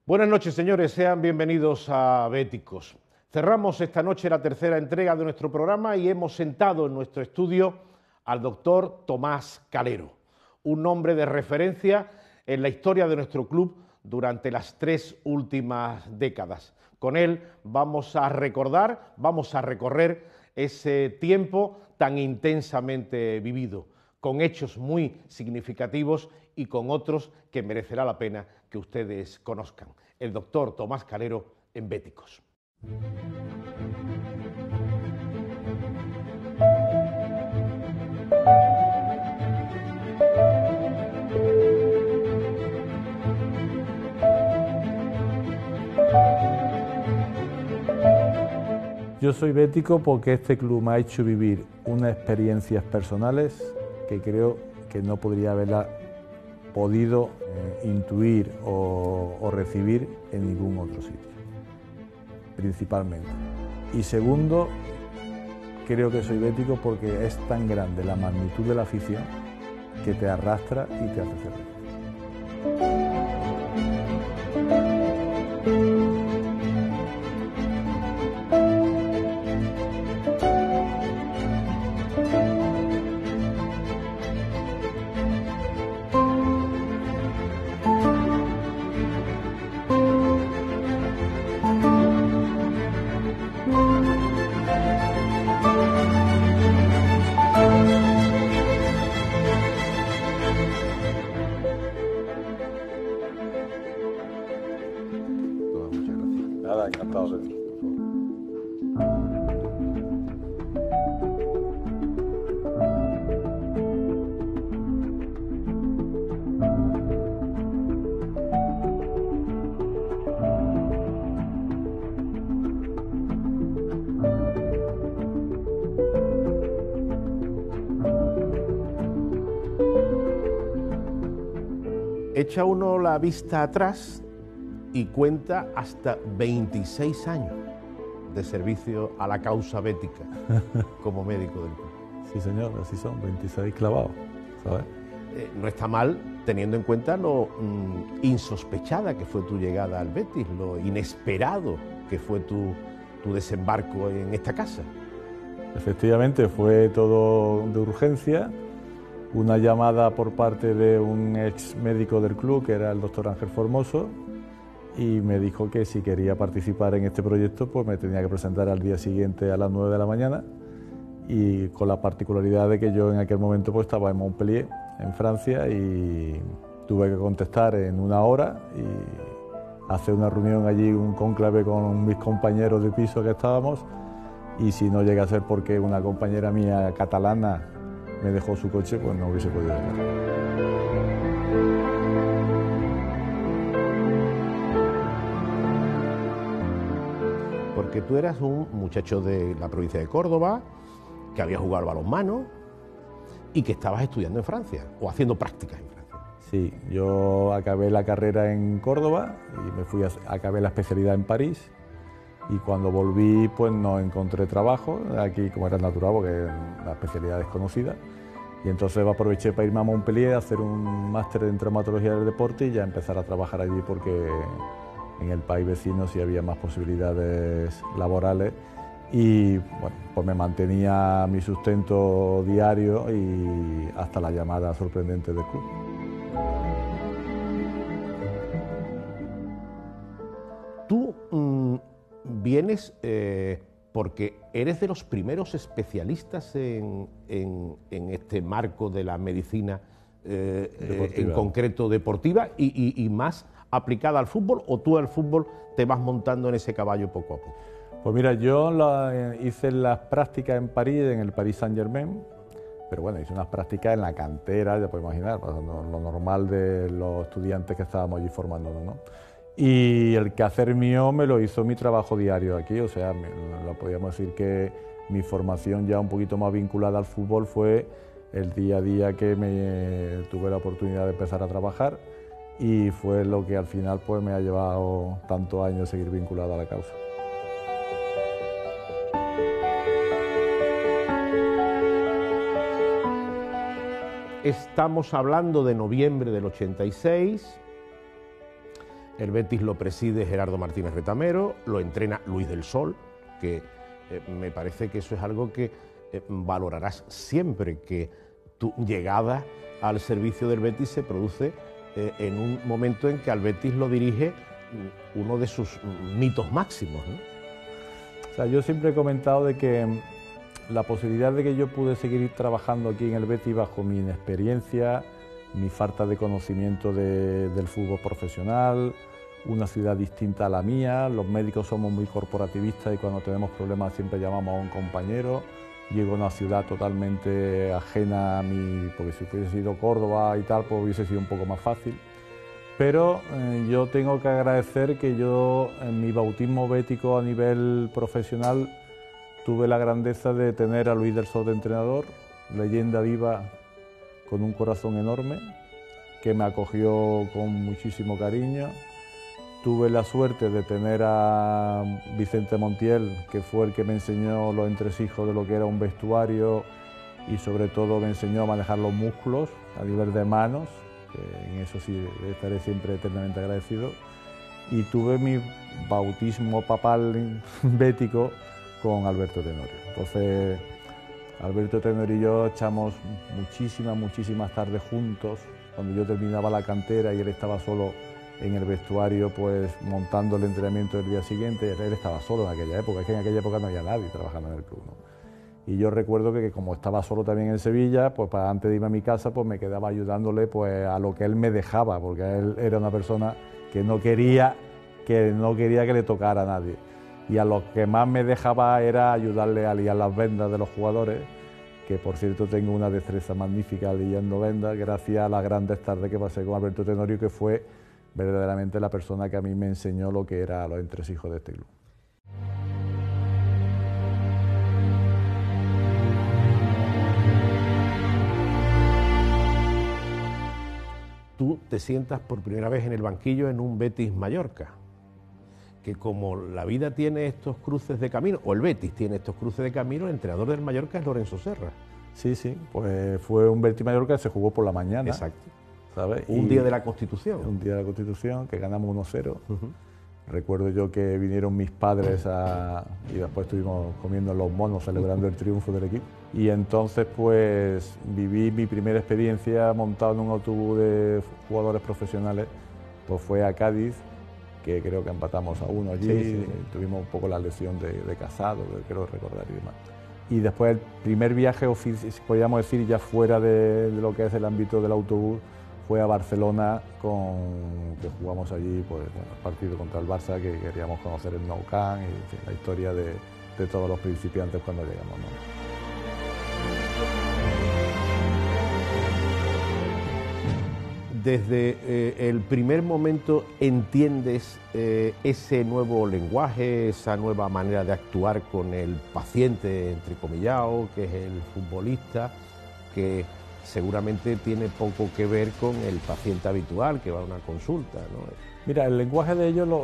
Buenas noches, señores, sean bienvenidos a Béticos. Cerramos esta noche la tercera entrega de nuestro programa y hemos sentado en nuestro estudio al doctor Tomás Calero, un hombre de referencia en la historia de nuestro club durante las 3 últimas décadas. Con él vamos a recordar, vamos a recorrer ese tiempo tan intensamente vivido, con hechos muy significativos y con otros que merecerá la pena que ustedes conozcan. El doctor Tomás Calero en Béticos. Yo soy bético porque este club me ha hecho vivir unas experiencias personales que creo que no podría haberla podido intuir o recibir en ningún otro sitio, principalmente. Y segundo, creo que soy bético porque es tan grande la magnitud de la afición que te arrastra y te hace ser bético. Nada, encantado de eso. Echa uno la vista atrás y cuenta hasta 26 años de servicio a la causa bética como médico del club. Sí, señor, así son, 26 clavados, ¿sabes? No está mal teniendo en cuenta lo insospechada que fue tu llegada al Betis, lo inesperado que fue tu desembarco en esta casa. Efectivamente, fue todo de urgencia. Una llamada por parte de un ex médico del club, que era el doctor Ángel Formoso, y me dijo que si quería participar en este proyecto, pues me tenía que presentar al día siguiente a las 9 de la mañana, y con la particularidad de que yo en aquel momento pues estaba en Montpellier, en Francia, y tuve que contestar en 1 hora y hacer una reunión allí, un cónclave con mis compañeros de piso que estábamos, y si no llega a ser porque una compañera mía catalana me dejó su coche, pues no hubiese podido llegar. Porque tú eras un muchacho de la provincia de Córdoba, que había jugado al balonmano y que estabas estudiando en Francia, o haciendo prácticas en Francia. Sí, yo acabé la carrera en Córdoba y acabé la especialidad en París, y cuando volví pues no encontré trabajo aquí, como era natural, porque la especialidad es desconocida, y entonces aproveché para irme a Montpellier a hacer un máster en traumatología del deporte y ya empezar a trabajar allí, porque en el país vecino sí había más posibilidades laborales, y bueno, pues me mantenía mi sustento diario y hasta la llamada sorprendente del club. Tú vienes porque eres de los primeros especialistas en este marco de la medicina en concreto deportiva y más aplicada al fútbol, o tú al fútbol te vas montando en ese caballo poco a poco. Pues mira, yo hice las prácticas en París, en el Paris Saint-Germain, pero bueno, hice unas prácticas en la cantera, ya puedes imaginar, lo normal de los estudiantes que estábamos allí formándonos, ¿no? Y el quehacer mío me lo hizo mi trabajo diario aquí, o sea, lo podríamos decir que mi formación ya un poquito más vinculada al fútbol fue el día a día que tuve la oportunidad de empezar a trabajar, y fue lo que al final pues me ha llevado tantos años seguir vinculado a la causa. Estamos hablando de noviembre del 86. El Betis lo preside Gerardo Martínez Retamero, lo entrena Luis del Sol, que me parece que eso es algo que valorarás siempre, que tu llegada al servicio del Betis se produce en un momento en que al Betis lo dirige uno de sus mitos máximos, ¿no? O sea, yo siempre he comentado de que la posibilidad de que yo pude seguir trabajando aquí en el Betis bajo mi inexperiencia, mi falta de conocimiento del fútbol profesional, una ciudad distinta a la mía, los médicos somos muy corporativistas y cuando tenemos problemas siempre llamamos a un compañero. Llego a una ciudad totalmente ajena a mí, porque si hubiese sido Córdoba y tal, pues hubiese sido un poco más fácil. Pero yo tengo que agradecer que yo en mi bautismo bético a nivel profesional tuve la grandeza de tener a Luis del Sol de entrenador, leyenda viva con un corazón enorme, que me acogió con muchísimo cariño. Tuve la suerte de tener a Vicente Montiel, que fue el que me enseñó los entresijos de lo que era un vestuario y sobre todo me enseñó a manejar los músculos a nivel de manos, que en eso sí estaré siempre eternamente agradecido. Y tuve mi bautismo papal bético con Alberto Tenorio. Entonces, Alberto Tenorio y yo echamos muchísimas tardes juntos, cuando yo terminaba la cantera y él estaba solo en el vestuario, pues montando el entrenamiento del día siguiente. Él estaba solo en aquella época, es que en aquella época no había nadie trabajando en el club, ¿no? Y yo recuerdo que como estaba solo también en Sevilla, pues antes de irme a mi casa, pues me quedaba ayudándole pues a lo que él me dejaba, porque él era una persona que no quería que le tocara a nadie. Y a lo que más me dejaba era ayudarle a liar las vendas de los jugadores, que por cierto tengo una destreza magnífica liando vendas, gracias a las grandes tardes que pasé con Alberto Tenorio, que fue verdaderamente la persona que a mí me enseñó lo que era los entresijos de este club. Tú te sientas por primera vez en el banquillo en un Betis Mallorca, que como la vida tiene estos cruces de camino, o el Betis tiene estos cruces de camino, el entrenador del Mallorca es Lorenzo Serra. Sí, pues fue un Betis Mallorca que se jugó por la mañana. Exacto. ¿Sabes? Un día de la Constitución. Un día de la Constitución, que ganamos 1-0. Recuerdo yo que vinieron mis padres y después estuvimos comiendo los monos celebrando el triunfo del equipo. Y entonces pues viví mi primera experiencia montado en un autobús de jugadores profesionales, pues fue a Cádiz, que creo que empatamos a 1 allí, sí. Tuvimos un poco la lesión de Casado, que creo recordar y demás. Y después el primer viaje, podríamos decir, ya fuera de lo que es el ámbito del autobús, fue a Barcelona, que jugamos allí pues, el partido contra el Barça, que queríamos conocer el Nou Camp y en fin, la historia de todos los principiantes cuando llegamos, ¿no? Desde el primer momento entiendes ese nuevo lenguaje, esa nueva manera de actuar con el paciente, entrecomillado, que es el futbolista, que seguramente tiene poco que ver con el paciente habitual que va a una consulta, ¿no? Mira, el lenguaje de ellos,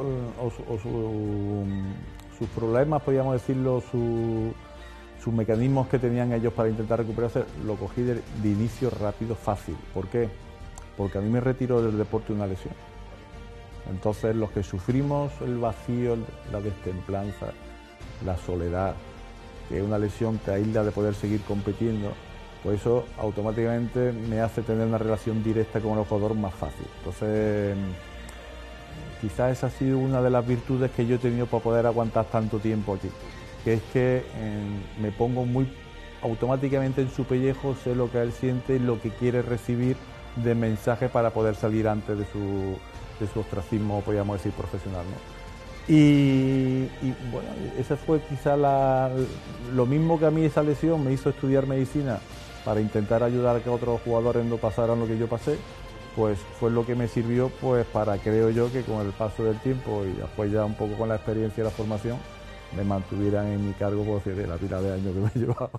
sus problemas, podríamos decirlo, sus mecanismos que tenían ellos para intentar recuperarse, lo cogí de inicio rápido, fácil. ¿Por qué? Porque a mí me retiró del deporte una lesión. Entonces, los que sufrimos el vacío, la destemplanza, la soledad, que una lesión te aísla de poder seguir compitiendo, pues eso automáticamente me hace tener una relación directa con el jugador más fácil. Entonces, quizás esa ha sido una de las virtudes que yo he tenido para poder aguantar tanto tiempo aquí, que es que me pongo muy automáticamente en su pellejo, sé lo que él siente y lo que quiere recibir de mensaje para poder salir antes de su ostracismo, podríamos decir, profesional, ¿no? Y bueno, esa fue quizá lo mismo que a mí esa lesión me hizo estudiar medicina para intentar ayudar a que otros jugadores no pasaran lo que yo pasé, pues fue lo que me sirvió pues para, creo yo, que con el paso del tiempo y después ya un poco con la experiencia y la formación, me mantuvieran en mi cargo, por decir, de la pila de años que me he llevado.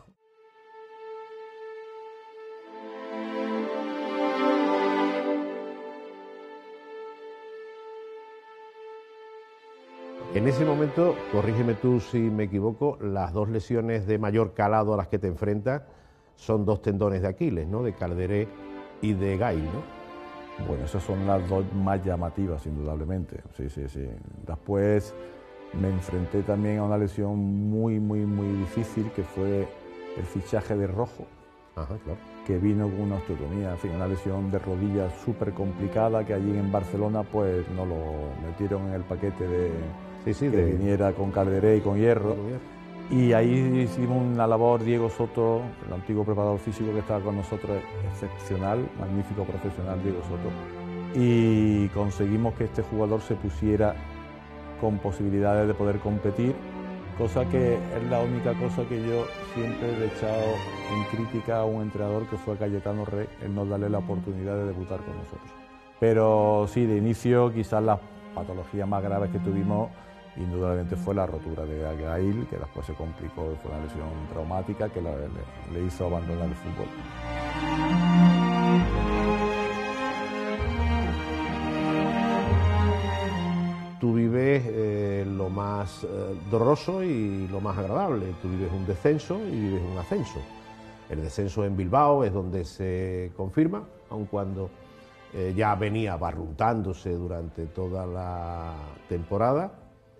En ese momento, corrígeme tú si me equivoco, las dos lesiones de mayor calado a las que te enfrentas son dos tendones de Aquiles, ¿no? De Calderé y de Gail, ¿no? Bueno, esas son las dos más llamativas, indudablemente. Sí. Después me enfrenté también a una lesión muy difícil, que fue el fichaje de Rojo. Ajá, claro. Que vino con una osteotomía, en fin, una lesión de rodilla súper complicada, que allí en Barcelona pues no lo metieron en el paquete de que viniera con calderé y con hierro. Y ahí hicimos una labor, Diego Soto, el antiguo preparador físico que estaba con nosotros, excepcional, magnífico profesional Diego Soto, y conseguimos que este jugador se pusiera con posibilidades de poder competir, cosa que es la única cosa que yo siempre le he echado en crítica a un entrenador, que fue Cayetano Rey, el no darle la oportunidad de debutar con nosotros. Pero sí, de inicio quizás las patologías más graves que tuvimos indudablemente fue la rotura de Agail, que después se complicó, fue una lesión traumática que le hizo abandonar el fútbol. Tú vives lo más doloroso y lo más agradable. Tú vives un descenso y vives un ascenso. El descenso en Bilbao es donde se confirma, aun cuando ya venía barruntándose durante toda la temporada,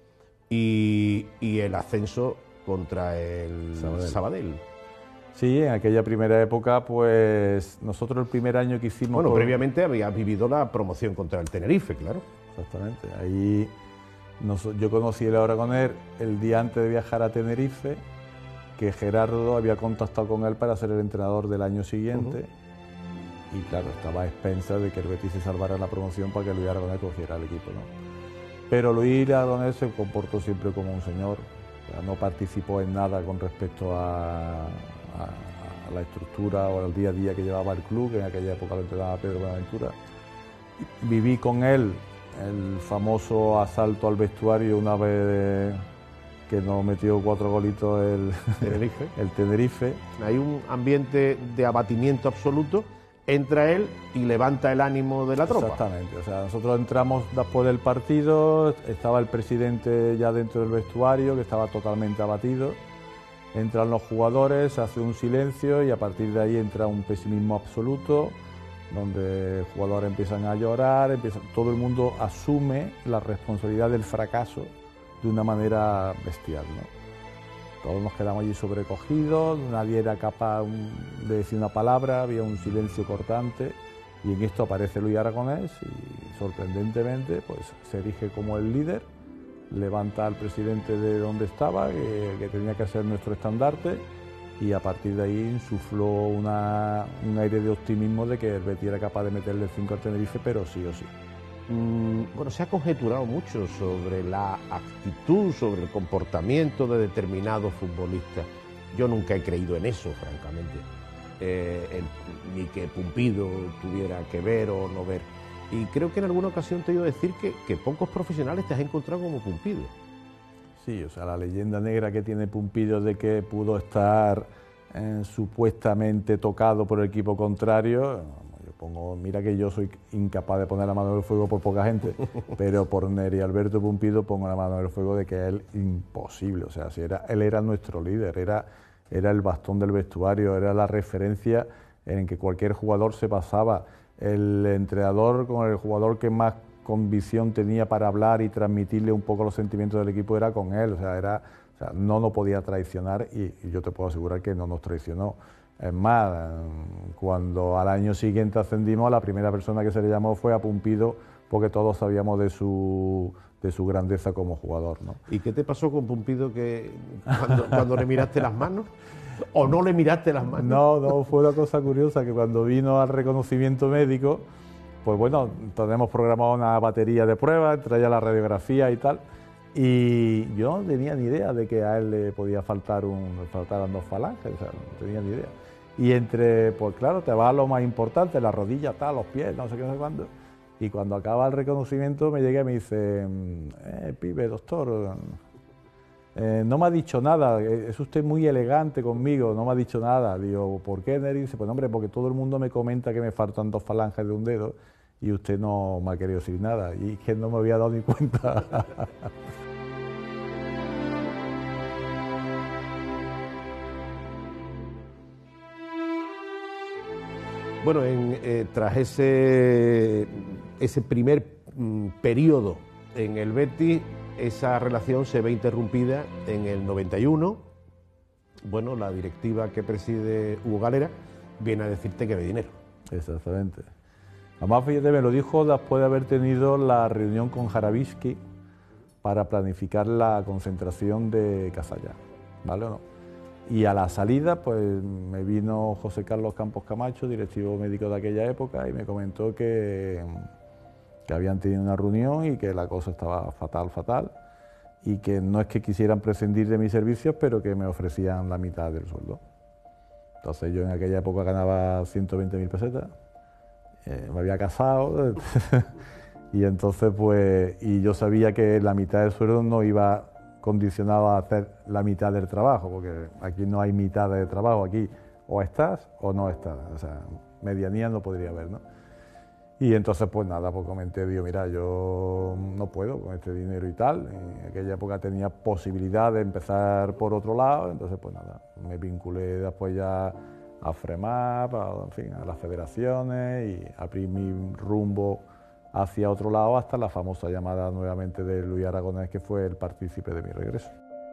y el ascenso contra el Sabadell. Sí, en aquella primera época, pues nosotros el primer año que hicimos... Bueno, previamente había vivido la promoción contra el Tenerife, claro. Exactamente. Ahí yo conocí el Aragonés el día antes de viajar a Tenerife, que Gerardo había contactado con él para ser el entrenador del año siguiente. Y claro, estaba a expensas de que el Betis se salvara la promoción para que Luis Aragonés cogiera el equipo, ¿no? Pero Luis Aragonés se comportó siempre como un señor, o sea, no participó en nada con respecto a la estructura o al día a día que llevaba el club, que en aquella época lo entrenaba Pedro Buenaventura. Viví con él el famoso asalto al vestuario una vez que nos metió 4 golitos el Tenerife. Hay un ambiente de abatimiento absoluto. Entra él y levanta el ánimo de la tropa. Exactamente, o sea, nosotros entramos después del partido, estaba el presidente ya dentro del vestuario, que estaba totalmente abatido. Entran los jugadores, se hace un silencio y a partir de ahí entra un pesimismo absoluto, donde jugadores empiezan a llorar, todo el mundo asume la responsabilidad del fracaso de una manera bestial, ¿no? Todos nos quedamos allí sobrecogidos, nadie era capaz de decir una palabra, había un silencio cortante, y en esto aparece Luis Aragonés y sorprendentemente pues se erige como el líder, levanta al presidente de donde estaba, que tenía que ser nuestro estandarte, y a partir de ahí insufló un aire de optimismo de que el Betis era capaz de meterle el 5 al Tenerife, pero sí o sí. Bueno, se ha conjeturado mucho sobre la actitud, sobre el comportamiento de determinados futbolistas. Yo nunca he creído en eso, francamente, ni que Pumpido tuviera que ver o no ver. Y creo que en alguna ocasión te he oído decir que pocos profesionales te has encontrado como Pumpido. Sí, o sea, la leyenda negra que tiene Pumpido de que pudo estar supuestamente tocado por el equipo contrario. Mira que yo soy incapaz de poner la mano en el fuego por poca gente, pero por Neri Alberto Pumpido pongo la mano en el fuego de que él imposible, o sea, si él era nuestro líder, era el bastón del vestuario, era la referencia en que cualquier jugador se pasaba, el entrenador con el jugador que más convicción tenía para hablar y transmitirle un poco los sentimientos del equipo era con él, o sea, no nos podía traicionar y yo te puedo asegurar que no nos traicionó. Es más, cuando al año siguiente ascendimos, la primera persona que se le llamó fue a Pumpido, porque todos sabíamos de su grandeza como jugador, ¿no? ¿Y qué te pasó con Pumpido que cuando le miraste las manos? ¿O no le miraste las manos? No, fue una cosa curiosa, que cuando vino al reconocimiento médico, pues bueno, tenemos programado una batería de pruebas, traía la radiografía y tal, y yo no tenía ni idea de que a él le podía faltaran 2 falanges, o sea, no tenía ni idea. Y pues claro, te va a lo más importante, la rodilla, tal, los pies, no sé qué, no sé cuándo. Y cuando acaba el reconocimiento me llegué y me dice, pibe, doctor, no me ha dicho nada, es usted muy elegante conmigo, no me ha dicho nada. Digo, ¿por qué, Neri? Dice, pues hombre, porque todo el mundo me comenta que me faltan 2 falanges de un dedo y usted no me ha querido decir nada. Y es que no me había dado ni cuenta. Bueno, tras ese primer periodo en el Betis, esa relación se ve interrumpida en el 91. Bueno, la directiva que preside Hugo Galera viene a decirte que ve dinero. Exactamente. Además, fíjate, me lo dijo después de haber tenido la reunión con Jarabisky para planificar la concentración de Casalla, ¿vale o no? Y a la salida, pues me vino José Carlos Campos Camacho, directivo médico de aquella época, y me comentó que habían tenido una reunión y que la cosa estaba fatal, y que no es que quisieran prescindir de mis servicios, pero que me ofrecían la mitad del sueldo. Entonces yo en aquella época ganaba 120.000 pesetas, me había casado, y entonces pues, y yo sabía que la mitad del sueldo no iba condicionado a hacer la mitad del trabajo, porque aquí no hay mitad de trabajo, aquí o estás o no estás, o sea, medianía no podría haber, ¿no? Y entonces pues nada, pues comenté, digo, mira, yo no puedo con este dinero y tal, en aquella época tenía posibilidad de empezar por otro lado, entonces pues nada, me vinculé después ya a FREMAP, en fin, a las federaciones, y abrí mi rumbo hacia otro lado hasta la famosa llamada nuevamente de Luis Aragonés, que fue el partícipe de mi regreso.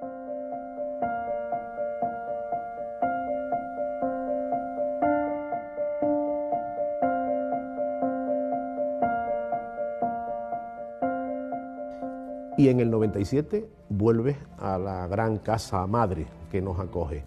Y en el 97 vuelves a la gran casa madre que nos acoge.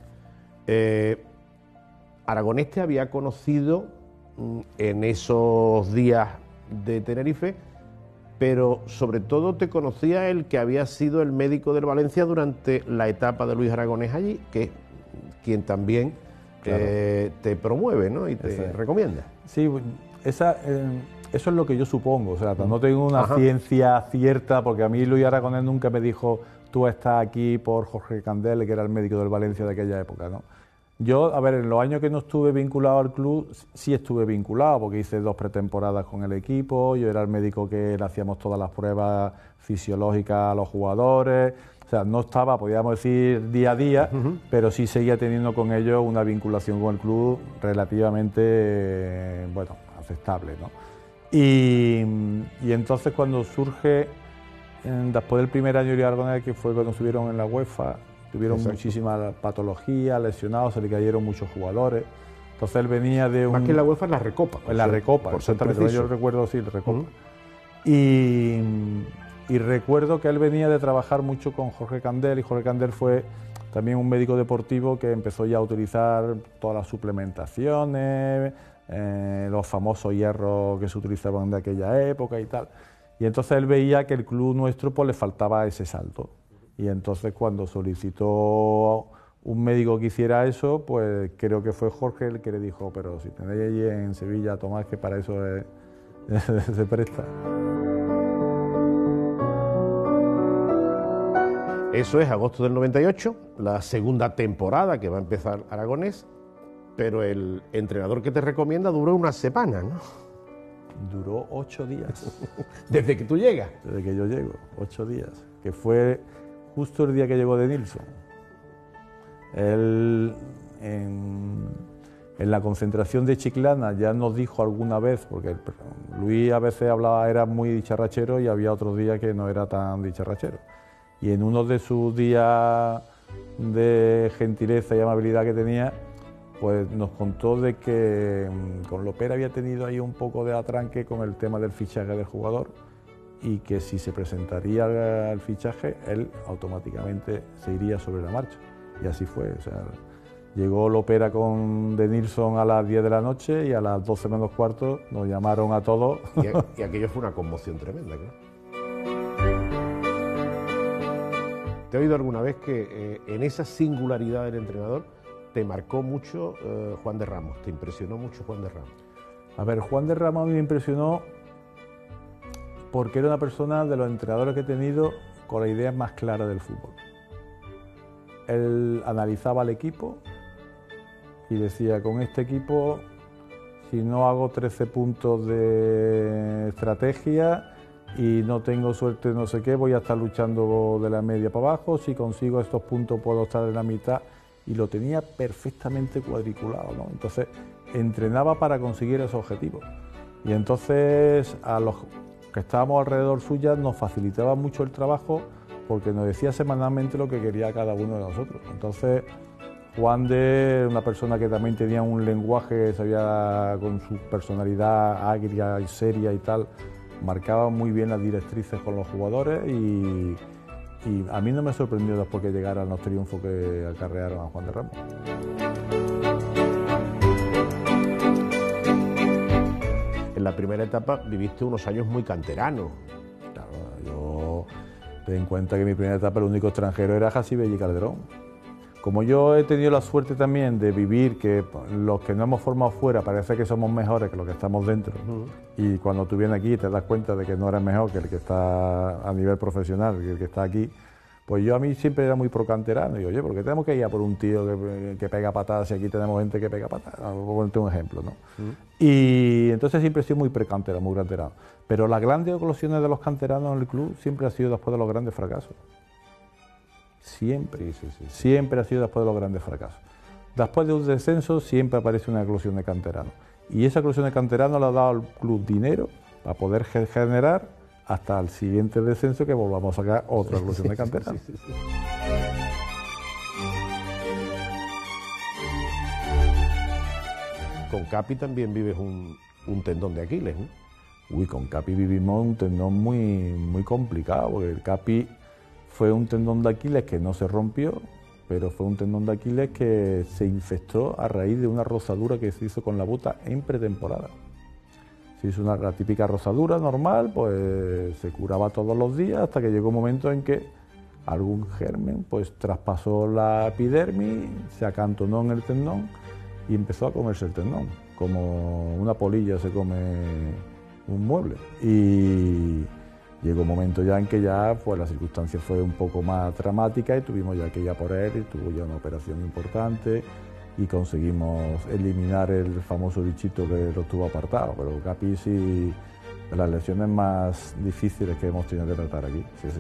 Aragonés te había conocido en esos días de Tenerife, pero sobre todo te conocía el que había sido el médico del Valencia durante la etapa de Luis Aragonés allí, que es quien también claro, te promueve, ¿no? Y te recomienda. Sí, eso es lo que yo supongo, o sea, no tengo una ciencia cierta, porque a mí Luis Aragonés nunca me dijo, tú estás aquí por Jorge Candel, que era el médico del Valencia de aquella época, ¿no? Yo, a ver, en los años que no estuve vinculado al club, sí estuve vinculado, porque hice 2 pretemporadas con el equipo, yo era el médico que le hacíamos todas las pruebas fisiológicas a los jugadores, o sea, no estaba, podríamos decir, día a día, pero sí seguía teniendo con ellos una vinculación con el club relativamente, bueno, aceptable, ¿no? Y entonces cuando surge, después del primer año de Aragonés, que fue cuando subieron en la UEFA, tuvieron muchísimas patologías, lesionados, se le cayeron muchos jugadores. Entonces él venía de un... Más que en la UEFA, en la Recopa. En la Recopa, exactamente. Yo recuerdo, sí, la Recopa. Y recuerdo que él venía de trabajar mucho con Jorge Candel, y Jorge Candel fue también un médico deportivo que empezó ya a utilizar todas las suplementaciones, los famosos hierros que se utilizaban de aquella época y tal. Y entonces él veía que el club nuestro pues le faltaba ese salto. Y entonces cuando solicitó un médico que hiciera eso, pues creo que fue Jorge el que le dijo, pero si tenéis allí en Sevilla a Tomás, que para eso se presta. Eso es agosto del 98, la segunda temporada que va a empezar Aragonés, pero el entrenador que te recomienda duró una semana, ¿no? Duró 8 días. ¿Desde que tú llegas? Desde que yo llego, 8 días, que fue justo el día que llegó Denilson. Él, en la concentración de Chiclana, ya nos dijo alguna vez, porque Luis a veces hablaba, era muy dicharrachero, y había otros días que no era tan dicharrachero. Y en uno de sus días de gentileza y amabilidad que tenía, pues nos contó de que con Lopera había tenido ahí un poco de atranque con el tema del fichaje del jugador, y que si se presentaría el fichaje, él automáticamente se iría sobre la marcha. Y así fue, o sea, llegó Lopera con Denilson a las 10 de la noche, y a las 12 menos cuarto nos llamaron a todos. Y aquello fue una conmoción tremenda, claro. ¿Te he oído alguna vez que en esa singularidad del entrenador te marcó mucho Juan de Ramos? ¿Te impresionó mucho Juan de Ramos? A ver, Juan de Ramos me impresionó porque era una persona de los entrenadores que he tenido con la idea más clara del fútbol. Él analizaba al equipo y decía, con este equipo, si no hago 13 puntos de estrategia y no tengo suerte no sé qué, voy a estar luchando de la media para abajo, si consigo estos puntos puedo estar en la mitad, y lo tenía perfectamente cuadriculado, ¿no? Entonces entrenaba para conseguir esos objetivos. Y entonces a los que estábamos alrededor suya nos facilitaba mucho el trabajo porque nos decía semanalmente lo que quería cada uno de nosotros. Entonces Juan de, una persona que también tenía un lenguaje, sabía con su personalidad agria y seria y tal, marcaba muy bien las directrices con los jugadores y a mí no me sorprendió después que llegaran los triunfos que acarrearon a Juan de Ramos. En la primera etapa viviste unos años muy canteranos. Claro, yo ten en cuenta que en mi primera etapa el único extranjero era Jassi Belli Calderón. Como yo he tenido la suerte también de vivir que los que no hemos formado fuera parece que somos mejores que los que estamos dentro, y cuando tú vienes aquí te das cuenta de que no eres mejor que el que está a nivel profesional, que el que está aquí, pues yo a mí siempre era muy pro canterano. Y oye, ¿por qué tenemos que ir a por un tío que pega patadas si aquí tenemos gente que pega patadas? Voy a ponerte un ejemplo, ¿no? Y entonces siempre he sido muy precanterano, muy canterano. Pero las grandes eclosiones de los canteranos en el club siempre ha sido después de los grandes fracasos. Siempre, siempre ha sido después de los grandes fracasos. Después de un descenso siempre aparece una eclosión de canteranos. Y esa eclosión de canteranos le ha dado al club dinero para poder generar hasta el siguiente descenso que volvamos a sacar otra eclosión de canteranos. Con Capi también vives un tendón de Aquiles, ¿no? Uy, con Capi vivimos un tendón muy complicado, porque el Capi fue un tendón de Aquiles que no se rompió, pero fue un tendón de Aquiles que se infectó a raíz de una rozadura que se hizo con la bota en pretemporada. Se hizo la típica rozadura normal, pues se curaba todos los días hasta que llegó un momento en que algún germen pues traspasó la epidermis, se acantonó en el tendón y empezó a comerse el tendón, como una polilla se come un mueble. Y llegó un momento ya en que ya pues la circunstancia fue un poco más dramática y tuvimos ya que ir a por él, y tuvo ya una operación importante y conseguimos eliminar el famoso bichito que lo tuvo apartado. Pero Capi sí, de las lesiones más difíciles que hemos tenido que tratar aquí, sí.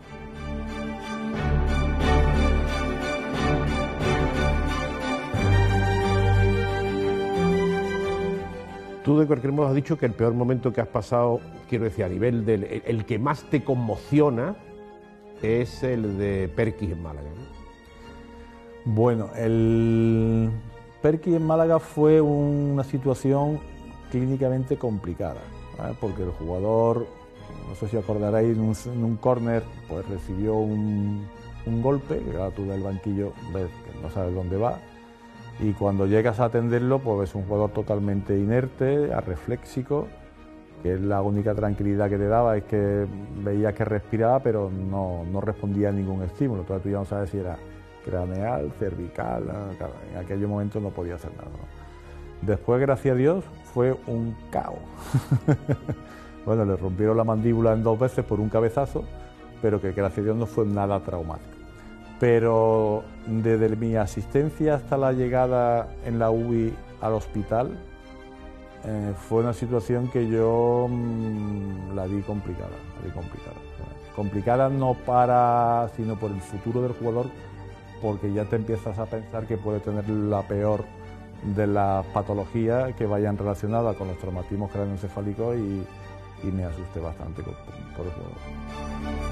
Tú de cualquier modo has dicho que el peor momento que has pasado, quiero decir, a nivel del el que más te conmociona es el de Perquis en Málaga, ¿no? Bueno, el Perquis en Málaga fue una situación clínicamente complicada, ¿vale? Porque el jugador, no sé si acordaréis, en un córner pues recibió un golpe, que claro, tú del banquillo ves que no sabes dónde va. Y cuando llegas a atenderlo, pues es un jugador totalmente inerte, arrefléxico, que es la única tranquilidad que te daba, es que veías que respiraba, pero no respondía a ningún estímulo. Entonces tú ya no sabes si era craneal, cervical, en aquel momento no podía hacer nada, ¿no? Después, gracias a Dios, fue un caos. Bueno, le rompieron la mandíbula en 2 veces por un cabezazo, pero que gracias a Dios no fue nada traumático. Pero desde mi asistencia hasta la llegada en la UBI al hospital, fue una situación que yo la vi complicada. Complicada no sino por el futuro del jugador, porque ya te empiezas a pensar que puede tener la peor de las patologías que vayan relacionadas con los traumatismos craneoencefálicos, y me asusté bastante por el jugador.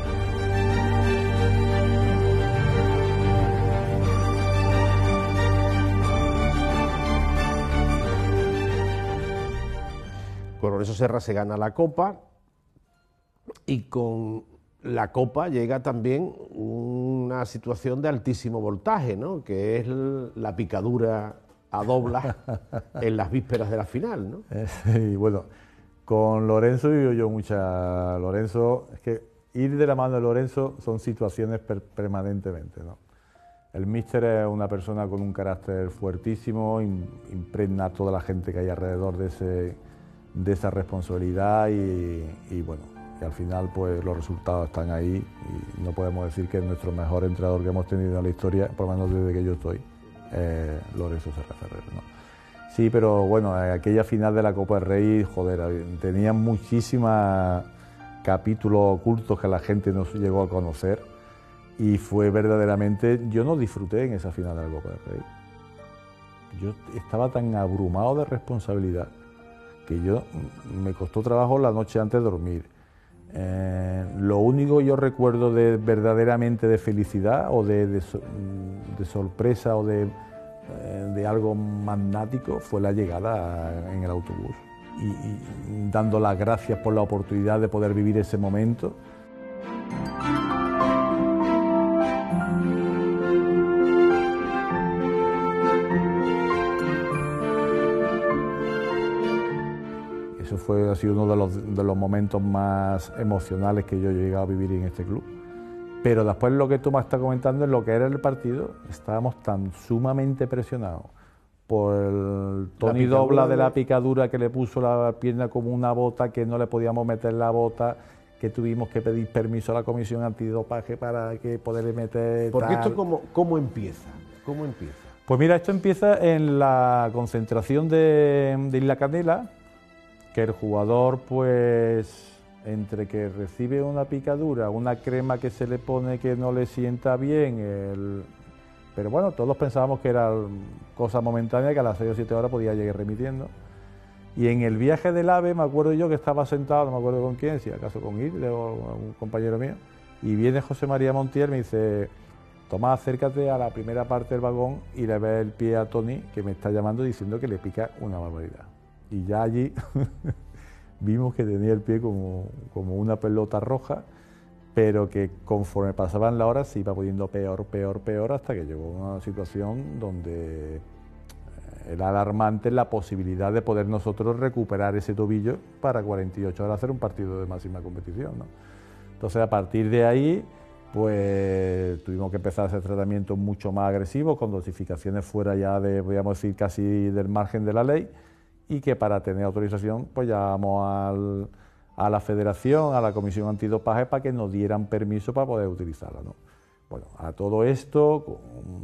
Con Lorenzo Serra se gana la Copa, y con la Copa llega también una situación de altísimo voltaje, ¿no? Que es la picadura a doblas en las vísperas de la final, ¿no? Sí, bueno, con Lorenzo vivo yo Lorenzo, es que ir de la mano de Lorenzo son situaciones permanentemente, ¿no? El míster es una persona con un carácter fuertísimo, impregna a toda la gente que hay alrededor de esa responsabilidad, y bueno, y al final pues los resultados están ahí, y no podemos decir que es nuestro mejor entrenador que hemos tenido en la historia, por lo menos desde que yo estoy, Lorenzo Serra Ferrer, ¿no? Sí, pero bueno, aquella final de la Copa del Rey, joder, tenía muchísimos capítulos ocultos que la gente no llegó a conocer, y fue verdaderamente, yo no disfruté en esa final de la Copa del Rey. yo estaba tan abrumado de responsabilidad que me costó trabajo la noche antes de dormir. Lo único que yo recuerdo verdaderamente de felicidad o de sorpresa o de algo magnático fue la llegada en el autobús y dando las gracias por la oportunidad de poder vivir ese momento. Eso ha sido uno de los momentos más emocionales que yo he llegado a vivir en este club. Pero después lo que tú me estás comentando es lo que era el partido. Estábamos tan sumamente presionados por el Toni Dobla de la picadura que le puso la pierna como una bota, que no le podíamos meter la bota, que tuvimos que pedir permiso a la comisión antidopaje para que poderle meter. Porque esto ¿cómo empieza? ¿Cómo empieza? Pues mira, esto empieza en la concentración de Isla Canela, que el jugador, pues, entre que recibe una picadura, una crema que se le pone que no le sienta bien, pero bueno, todos pensábamos que era cosa momentánea, que a las 6 o 7 horas podía llegar remitiendo. Y en el viaje del AVE me acuerdo yo que estaba sentado, no me acuerdo con quién, si acaso con Irle o un compañero mío, y viene José María Montiel y me dice: Tomás, acércate a la primera parte del vagón y le ves el pie a Toni, que me está llamando diciendo que le pica una barbaridad. Y ya allí vimos que tenía el pie como una pelota roja, pero que conforme pasaban las horas se iba poniendo peor, hasta que llegó a una situación donde era alarmante la posibilidad de poder nosotros recuperar ese tobillo para 48 horas hacer un partido de máxima competición, ¿no? Entonces, a partir de ahí, pues tuvimos que empezar a hacer tratamientos mucho más agresivos, con dosificaciones fuera ya de, podríamos decir, casi del margen de la ley, y que para tener autorización pues llamamos a la federación, a la comisión antidopaje, para que nos dieran permiso para poder utilizarla, ¿no? Bueno, a todo esto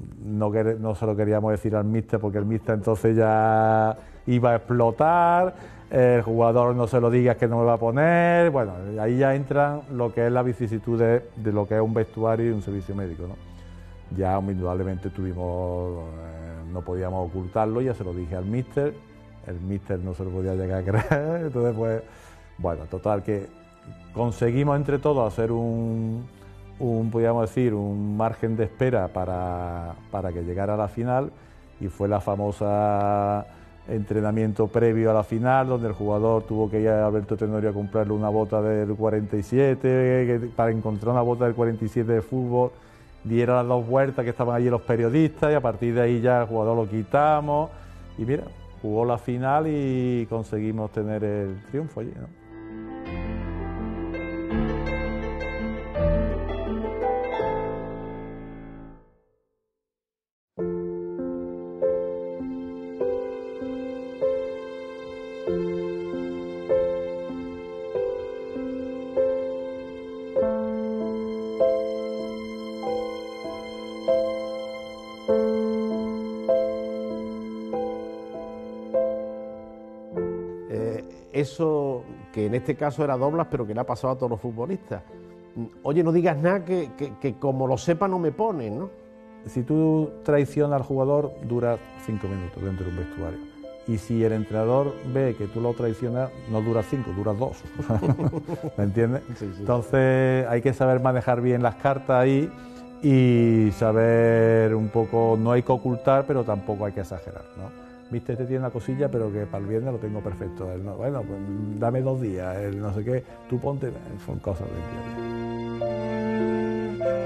no se lo queríamos decir al míster, porque el míster entonces ya iba a explotar, el jugador no se lo digas que no me va a poner, bueno, ahí ya entran lo que es la vicisitud de lo que es un vestuario y un servicio médico, ¿no? Ya indudablemente no podíamos ocultarlo, ya se lo dije al míster. El míster no se lo podía llegar a creer, entonces pues, bueno, total, que conseguimos entre todos hacer podríamos decir, un margen de espera para que llegara a la final, y fue la famosa entrenamiento previo a la final, donde el jugador tuvo que ir a Alberto Tenorio a comprarle una bota del 47, para encontrar una bota del 47 de fútbol, diera las 2 vueltas que estaban allí los periodistas, y a partir de ahí ya el jugador lo quitamos, y mira, jugó la final y conseguimos tener el triunfo allí, ¿no? Eso que en este caso era Doblas, pero que le ha pasado a todos los futbolistas. Oye, no digas nada que como lo sepa no me ponen, ¿no? Si tú traicionas al jugador, dura 5 minutos dentro de un vestuario. Y si el entrenador ve que tú lo traicionas, no dura 5, dura 2. ¿Me entiendes? Sí, sí. Entonces hay que saber manejar bien las cartas ahí y saber un poco, no hay que ocultar, pero tampoco hay que exagerar, ¿no? Viste, este tiene una cosilla, pero que para el viernes lo tengo perfecto. Él no, bueno, pues dame 2 días, él no sé qué, tú ponte, son cosas de día a día.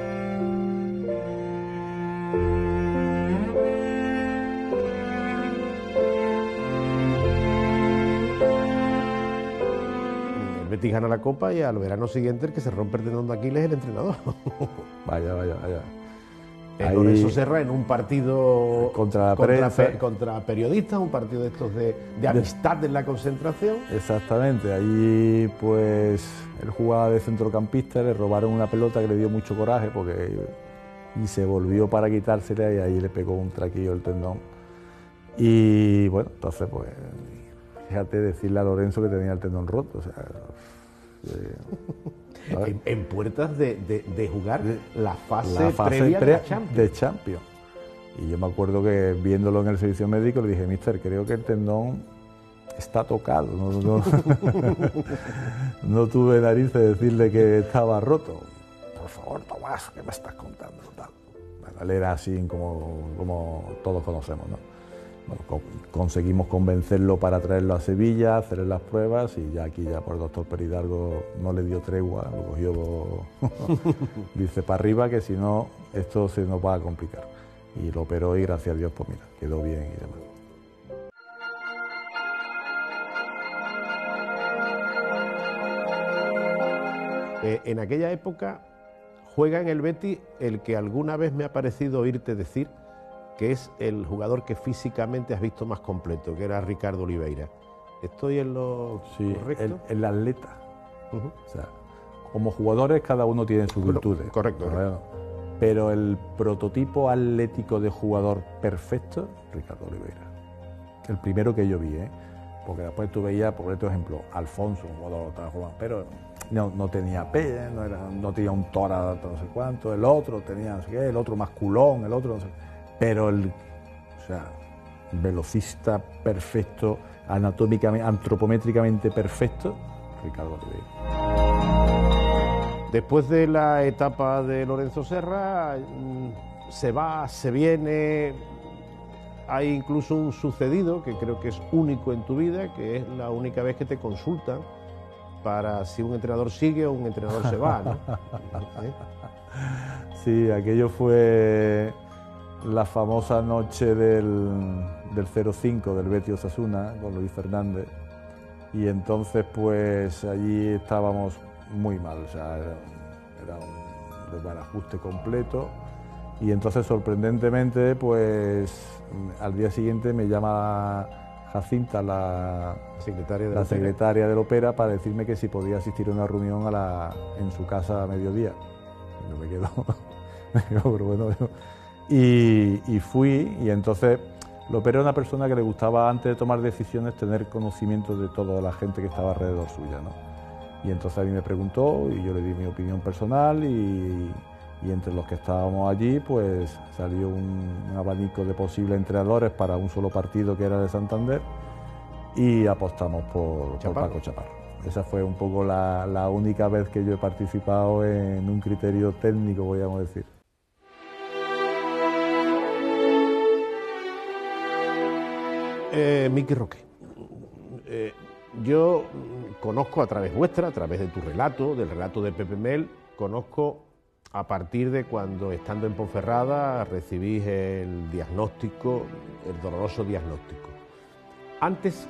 El Betis gana la Copa y al verano siguiente el que se rompe el tendón de Aquiles es el entrenador. Vaya. Lorenzo Serra en un partido contra periodistas, un partido de estos de amistad en la concentración. Exactamente, ahí pues él jugaba de centrocampista, le robaron una pelota que le dio mucho coraje y se volvió para quitársela y ahí le pegó un traquillo el tendón. Y bueno, entonces pues fíjate decirle a Lorenzo que tenía el tendón roto, o sea... en puertas de jugar la fase previa de la Champions. Y yo me acuerdo que viéndolo en el servicio médico le dije, mister, creo que el tendón está tocado. No tuve narices de decirle que estaba roto. Por favor, Tomás, ¿qué me estás contando? Tal. Bueno, él era así como todos conocemos, ¿no? Bueno, conseguimos convencerlo para traerlo a Sevilla, hacerle las pruebas y ya aquí ya por el doctor Peridalgo no le dio tregua, lo cogió, dice, para arriba que si no esto se nos va a complicar. Y lo operó y gracias a Dios, pues mira, quedó bien y demás. En aquella época juega en el Betis el que alguna vez me ha parecido oírte decir que es el jugador que físicamente has visto más completo, que era Ricardo Oliveira. ¿Estoy en lo correcto? El atleta. O sea, como jugadores cada uno tiene sus virtudes. Correcto. Pero el prototipo atlético de jugador perfecto, Ricardo Oliveira. El primero que yo vi, porque después tú veías, por ejemplo, Alfonso, un jugador tan joven, pero no tenía pe, no tenía un tora, no sé cuánto, el otro tenía no sé qué, el otro más culón, el otro no sé qué. Pero velocista perfecto, anatómicamente, antropométricamente perfecto, Ricardo Oliveira. Después de la etapa de Lorenzo Serra, se va, se viene, hay incluso un sucedido que creo que es único en tu vida, que es la única vez que te consultan para si un entrenador sigue o un entrenador se va, ¿no? Sí, aquello fue la famosa noche del 0-5 del Betis Osasuna con Luis Fernández, y entonces pues allí estábamos muy mal, o sea, era un desbarajuste completo, y entonces sorprendentemente pues al día siguiente me llama Jacinta, la secretaria del Opera, para decirme que si podía asistir a una reunión en su casa a mediodía. Yo me quedo, pero bueno, y fui, y entonces Lopera era una persona que le gustaba, antes de tomar decisiones, tener conocimiento de toda la gente que estaba alrededor suya, ¿no? Y entonces a mí me preguntó y yo le di mi opinión personal, y entre los que estábamos allí pues salió un abanico de posibles entrenadores para un solo partido, que era de Santander, y apostamos por Paco Chaparro. Esa fue un poco la única vez que yo he participado en un criterio técnico, podríamos decir. Miki Roque, yo conozco a través vuestra, a través de tu relato, del relato de Pepe Mel, conozco a partir de cuando, estando en Ponferrada, recibís el diagnóstico, el doloroso diagnóstico. Antes,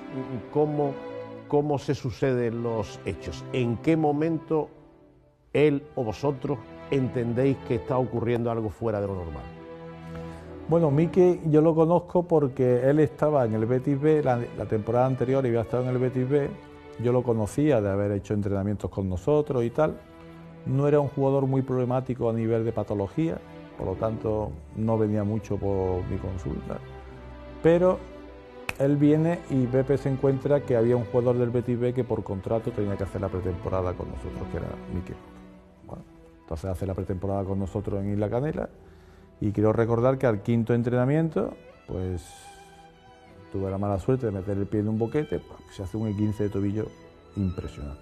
¿cómo se suceden los hechos? ¿En qué momento él o vosotros entendéis que está ocurriendo algo fuera de lo normal? Bueno, Miki yo lo conozco porque él estaba en el Betis B, la temporada anterior había estado en el Betis B, yo lo conocía de haber hecho entrenamientos con nosotros y tal. No era un jugador muy problemático a nivel de patología, por lo tanto no venía mucho por mi consulta, pero él viene y Pepe se encuentra que había un jugador del Betis B que por contrato tenía que hacer la pretemporada con nosotros, que era Miki. Bueno, entonces hace la pretemporada con nosotros en Isla Canela, y quiero recordar que al quinto entrenamiento pues tuve la mala suerte de meter el pie en un boquete, pues, se hace un E15 de tobillo impresionante.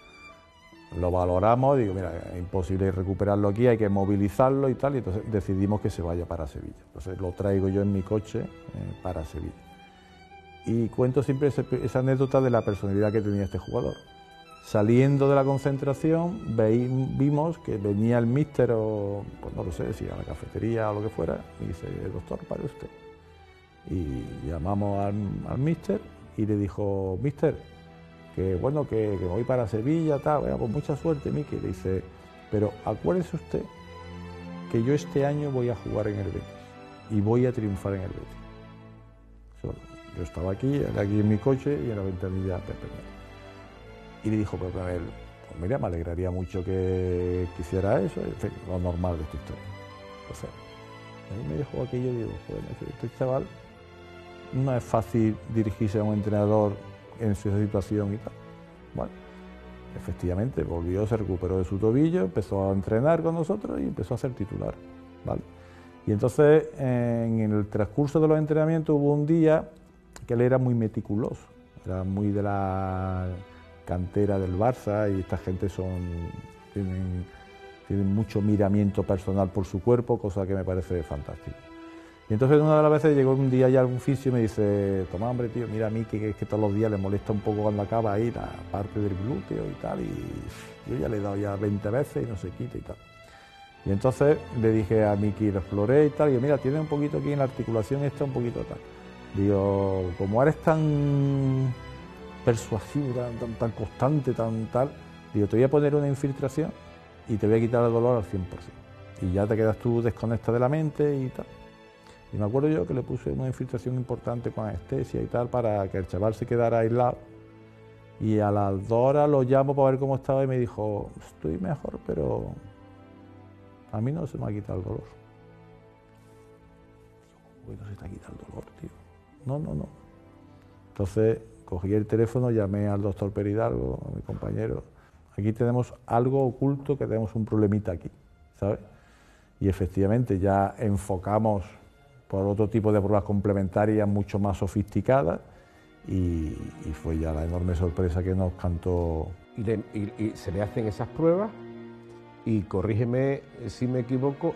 Lo valoramos, digo, mira, es imposible recuperarlo aquí, hay que movilizarlo y tal, y entonces decidimos que se vaya para Sevilla. Entonces lo traigo yo en mi coche para Sevilla. Y cuento siempre esa anécdota de la personalidad que tenía este jugador. Saliendo de la concentración vimos que venía el míster, o pues no lo sé, si a la cafetería o lo que fuera, y dice, doctor, pare usted. Y llamamos al míster y le dijo, míster, que bueno, que voy para Sevilla, tal, bueno, pues mucha suerte, Miki. Le dice, pero acuérdese usted que yo este año voy a jugar en el Betis y voy a triunfar en el Betis. Yo estaba aquí en mi coche y en la ventanilla Pepe Mel. Y le dijo Pepe Mel, pues mira, me alegraría mucho que quisiera eso, en fin, lo normal de esta historia. Entonces, a mí me dejó aquello y digo, joder, este chaval no es fácil dirigirse a un entrenador en esa situación y tal. Bueno, efectivamente volvió, se recuperó de su tobillo, empezó a entrenar con nosotros y empezó a ser titular, ¿vale? Y entonces, en el transcurso de los entrenamientos, hubo un día que él era muy meticuloso, era muy de la cantera del Barça, y esta gente tienen mucho miramiento personal por su cuerpo, cosa que me parece fantástico. Y entonces una de las veces llegó un día ya algún fisio y me dice: Tomás, hombre, tío, mira a mí que es que todos los días le molesta un poco cuando acaba ahí la parte del glúteo y tal, y yo ya le he dado ya 20 veces y no se quita y tal. Y entonces le dije a Miki, lo exploré y tal, y yo, mira, tiene un poquito aquí en la articulación esta, un poquito tal. Digo, como eres tan persuasivo, tan constante, tan tal, digo, te voy a poner una infiltración y te voy a quitar el dolor al 100%. Y ya te quedas tú desconecta de la mente y tal. Y me acuerdo yo que le puse una infiltración importante con anestesia y tal para que el chaval se quedara aislado. Y a las 2 horas lo llamo para ver cómo estaba y me dijo: estoy mejor, pero a mí no se me ha quitado el dolor. Digo, ¿no se te ha quitado el dolor, tío? No. Entonces cogí el teléfono, llamé al doctor Peridalgo, a mi compañero. Aquí tenemos algo oculto, que tenemos un problemita aquí, ¿sabes? Y efectivamente ya enfocamos por otro tipo de pruebas complementarias mucho más sofisticadas y fue ya la enorme sorpresa que nos cantó. Y se le hacen esas pruebas y, corrígeme si me equivoco,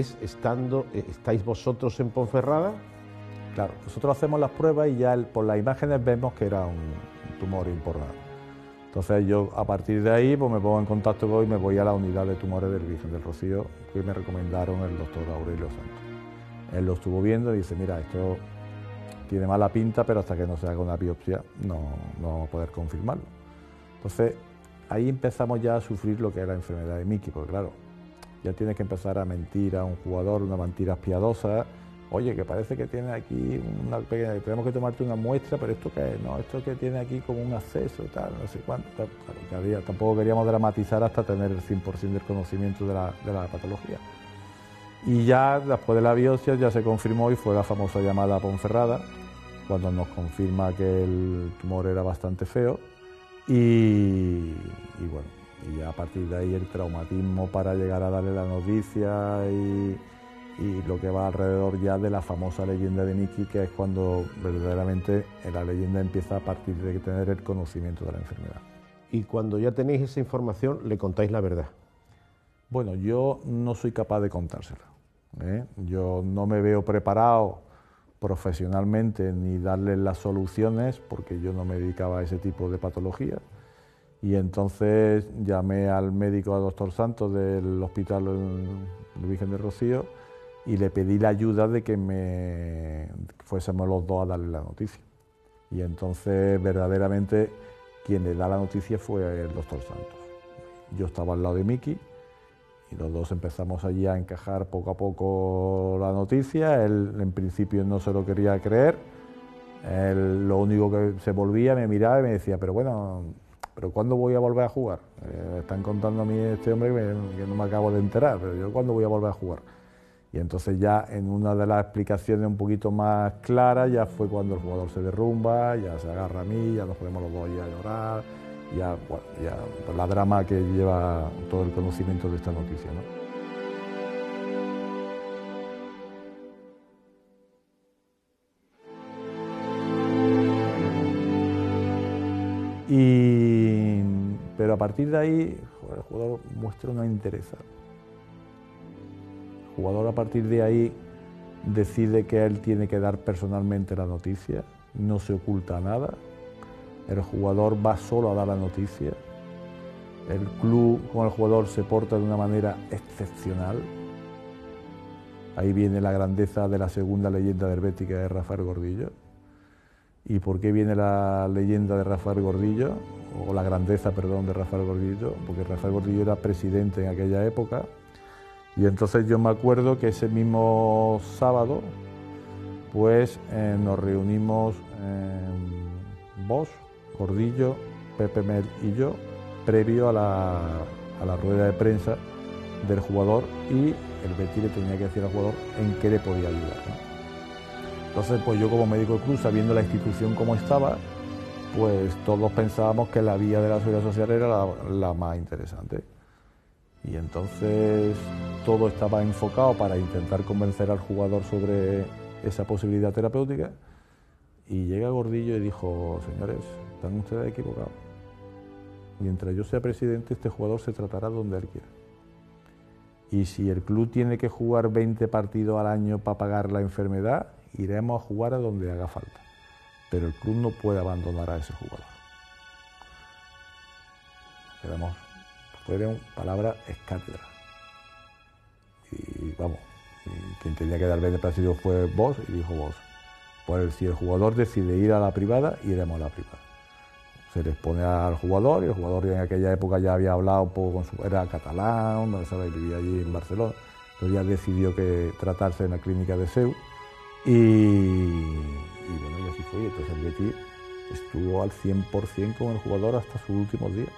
¿estáis vosotros en Ponferrada? Claro, nosotros hacemos las pruebas y ya por las imágenes vemos que era un tumor importante. Entonces yo a partir de ahí pues me pongo en contacto con y me voy a la unidad de tumores del Virgen del Rocío, que me recomendaron el doctor Aurelio Santos. Él lo estuvo viendo y dice: mira, esto tiene mala pinta, pero hasta que no se haga una biopsia no vamos a poder confirmarlo. Entonces ahí empezamos ya a sufrir lo que es la enfermedad de Miki, porque claro, ya tienes que empezar a mentir a un jugador, una mentira piadosa. Oye, que parece que tiene aquí una pequeña, tenemos que tomarte una muestra, pero ¿esto qué es? No, esto que tiene aquí como un acceso, tal, no sé cuánto. Claro, tampoco queríamos dramatizar hasta tener el 100% del conocimiento de la patología. Y ya después de la biopsia ya se confirmó y fue la famosa llamada a Ponferrada, cuando nos confirma que el tumor era bastante feo y bueno, y ya a partir de ahí el traumatismo para llegar a darle la noticia y lo que va alrededor ya de la famosa leyenda de Miki, que es cuando verdaderamente la leyenda empieza a partir de tener el conocimiento de la enfermedad. Y cuando ya tenéis esa información, le contáis la verdad. Bueno, yo no soy capaz de contársela, ¿eh? Yo no me veo preparado profesionalmente ni darles las soluciones porque yo no me dedicaba a ese tipo de patologías. Y entonces llamé al médico, al doctor Santos del Hospital Virgen del Rocío, y le pedí la ayuda de que fuésemos los dos a darle la noticia. Y entonces verdaderamente quien le da la noticia fue el doctor Santos. Yo estaba al lado de Miki y los dos empezamos allí a encajar poco a poco la noticia. Él en principio no se lo quería creer. Él lo único que se volvía, me miraba y me decía: pero bueno, ¿pero cuándo voy a volver a jugar? Están contando a mí este hombre que no me acabo de enterar, pero yo ¿cuándo voy a volver a jugar? Y entonces ya en una de las explicaciones un poquito más claras ya fue cuando el jugador se derrumba, ya se agarra a mí, ya nos ponemos los dos ahí a llorar, ya, bueno, ya pues la drama que lleva todo el conocimiento de esta noticia, ¿no? Pero a partir de ahí el jugador muestra una entereza. El jugador a partir de ahí decide que él tiene que dar personalmente la noticia, no se oculta nada, el jugador va solo a dar la noticia, el club con el jugador se porta de una manera excepcional. Ahí viene la grandeza de la segunda leyenda del Betis, que es Rafael Gordillo. ¿Y por qué viene la leyenda de Rafael Gordillo? O la grandeza, perdón, de Rafael Gordillo, porque Rafael Gordillo era presidente en aquella época. Y entonces yo me acuerdo que ese mismo sábado pues nos reunimos Bosch, Gordillo, Pepe Mel y yo, previo a la rueda de prensa del jugador, y el Betis le tenía que decir al jugador en qué le podía ayudar, ¿no? Entonces pues yo como médico del club, sabiendo la institución cómo estaba, pues todos pensábamos que la vía de la seguridad social era la más interesante. Y entonces todo estaba enfocado para intentar convencer al jugador sobre esa posibilidad terapéutica, y llega Gordillo y dijo: señores, están ustedes equivocados. Mientras yo sea presidente, este jugador se tratará donde él quiera. Y si el club tiene que jugar 20 partidos al año para pagar la enfermedad, iremos a jugar a donde haga falta. Pero el club no puede abandonar a ese jugador. Fueron palabras escátedras. Y vamos, quien tenía que dar 20 partidos fue Bosch, y dijo Bosch: pues si el jugador decide ir a la privada, iremos a la privada. Se les pone al jugador, y el jugador en aquella época ya había hablado un poco con su... Era catalán, no sabes, vivía allí en Barcelona. Entonces ya decidió que tratarse en la clínica de Seu, y bueno, y así fue. Entonces el Betis estuvo al 100% con el jugador hasta sus últimos días.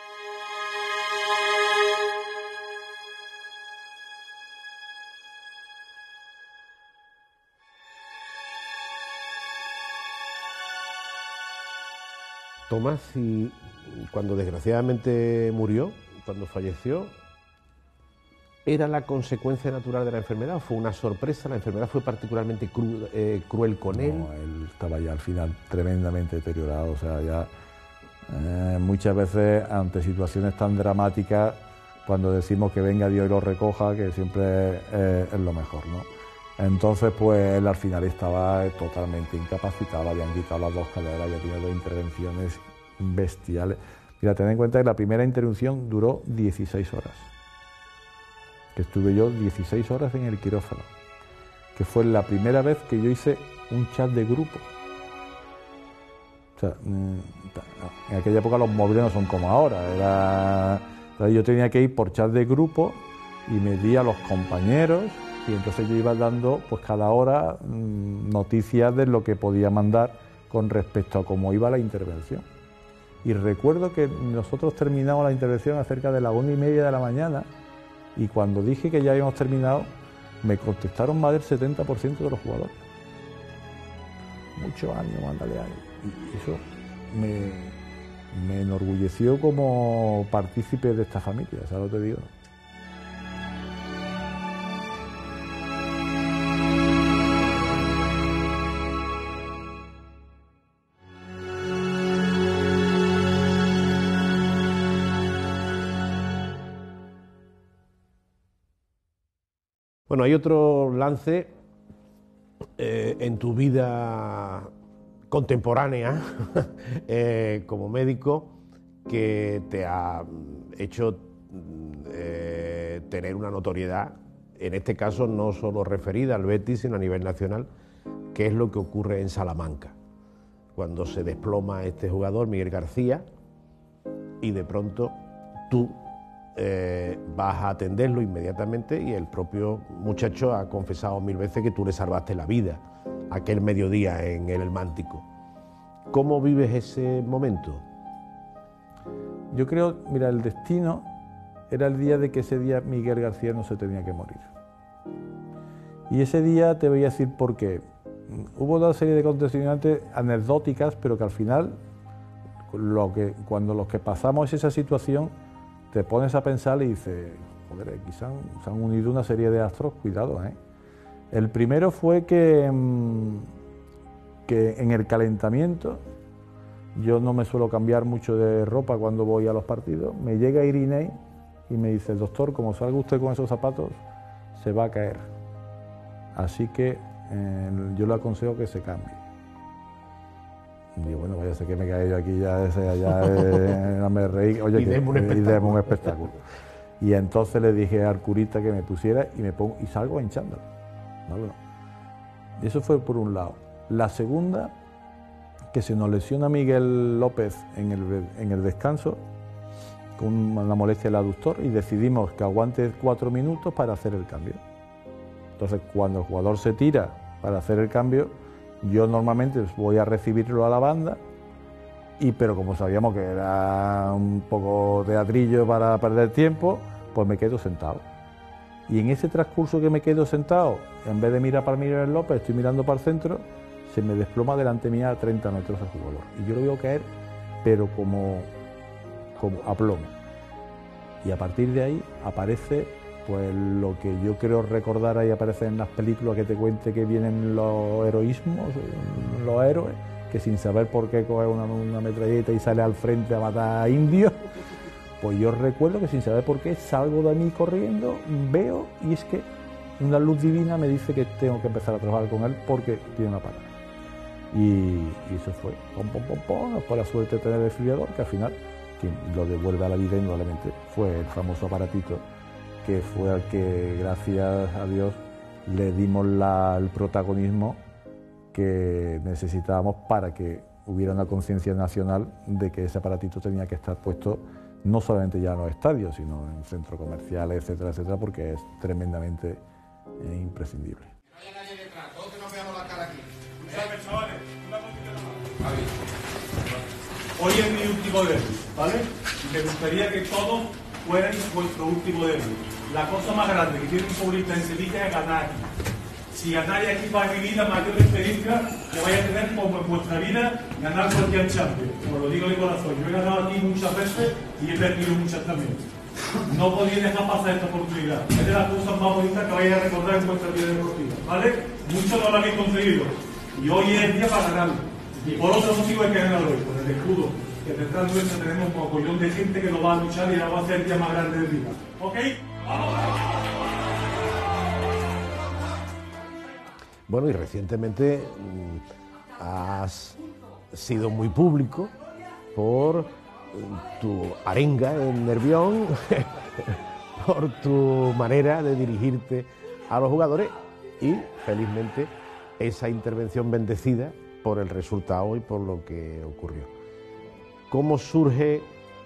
Tomás, y cuando desgraciadamente murió, cuando falleció, ¿era la consecuencia natural de la enfermedad? ¿Fue una sorpresa? ¿La enfermedad fue particularmente cruel con él? No, él estaba ya al final tremendamente deteriorado. O sea, ya muchas veces ante situaciones tan dramáticas, cuando decimos que venga Dios y lo recoja, que siempre es lo mejor, ¿no? Entonces, pues él al final estaba totalmente incapacitado, le habían quitado las dos caderas, había tenido 2 intervenciones bestiales. Mira, ten en cuenta que la primera intervención duró 16 horas. Que estuve yo 16 horas en el quirófano, que fue la primera vez que yo hice un chat de grupo. O sea, en aquella época los móviles no son como ahora. Yo tenía que ir por chat de grupo y me di a los compañeros, y entonces yo iba dando pues cada hora noticias de lo que podía mandar con respecto a cómo iba la intervención. Y recuerdo que nosotros terminamos la intervención a cerca de las 1:30 de la mañana, y cuando dije que ya habíamos terminado, me contestaron más del 70% de los jugadores. Mucho ánimo, mándale ánimo. Y eso me enorgulleció como partícipe de esta familia, ¿sabes lo que te digo? Bueno, hay otro lance en tu vida contemporánea como médico que te ha hecho tener una notoriedad, en este caso no solo referida al Betis, sino a nivel nacional, que es lo que ocurre en Salamanca, cuando se desploma este jugador, Miguel García, y de pronto tú vas a atenderlo inmediatamente, y el propio muchacho ha confesado 1000 veces que tú le salvaste la vida aquel mediodía en el Mántico. ¿Cómo vives ese momento? Yo creo, mira, el destino era el día de que ese día Miguel García no se tenía que morir. Y ese día te voy a decir por qué. Hubo una serie de acontecimientos anecdóticas, pero que al final, cuando los que pasamos esa situación, te pones a pensar y dices: joder, aquí se han unido una serie de astros, cuidado, ¿eh? El primero fue que en el calentamiento, yo no me suelo cambiar mucho de ropa cuando voy a los partidos, me llega Irinei y me dice: doctor, como salga usted con esos zapatos, se va a caer. Así que yo le aconsejo que se cambie. Y digo, bueno, vaya a ser que me cae yo aquí ya me reí, oye, y demos un espectáculo. Y entonces le dije al curita que me pusiera y me pongo y salgo hinchándolo. ¿Vale? Y eso fue por un lado. La segunda, que se nos lesiona Miguel López en el descanso con una molestia del aductor, y decidimos que aguante 4 minutos para hacer el cambio. Entonces, cuando el jugador se tira para hacer el cambio, yo normalmente voy a recibirlo a la banda, pero como sabíamos que era un poco teatrillo para perder tiempo, pues me quedo sentado. Y en ese transcurso que me quedo sentado, en vez de mirar para Miguel López, estoy mirando para el centro, se me desploma delante mía a 30 metros el jugador. Y yo lo veo caer, pero como a plomo. Y a partir de ahí aparece pues lo que yo creo recordar ahí aparece en las películas, que te cuente que vienen los heroísmos, los héroes, que sin saber por qué coge una metralleta y sale al frente a matar a indios. Pues yo recuerdo que sin saber por qué salgo de mí corriendo, veo, y es que una luz divina me dice que tengo que empezar a trabajar con él porque tiene una parada. Y eso fue, por la suerte de tener el desfibrilador, que al final quien lo devuelve a la vida indudablemente fue el famoso aparatito, que fue al que gracias a Dios le dimos el protagonismo que necesitábamos para que hubiera una conciencia nacional de que ese aparatito tenía que estar puesto no solamente ya en los estadios, sino en centros comerciales, etcétera, etcétera, porque es tremendamente imprescindible. No haya nadie detrás, todos que nos veamos la cara aquí. ¿Sabes, chavales? Una cosita más. Hoy es mi último derbi, ¿vale? Y me gustaría que todos fueran vuestro último derbi. La cosa más grande que tiene un futbolista en Sevilla es ganar aquí. Si ganáis aquí para vivir la mayor experiencia que vais a tener como en vuestra vida ganar cualquier Champions. Como lo digo de corazón, yo he ganado aquí muchas veces y he perdido muchas también. No podéis dejar pasar esta oportunidad. Es de las cosas más bonitas que vais a recordar en vuestra vida deportiva, ¿vale? Muchos no lo habéis conseguido y hoy es el día para ganarlo. Y por otro motivo hay que ganar hoy, por el escudo, que detrás nuestra tenemos un mogollón de gente que lo va a luchar y la va a hacer el día más grande del día. ¿Ok? ¡Vamos! Bueno, y recientemente has sido muy público por tu arenga en Nervión, por tu manera de dirigirte a los jugadores y, felizmente, esa intervención bendecida por el resultado y por lo que ocurrió. ¿Cómo surge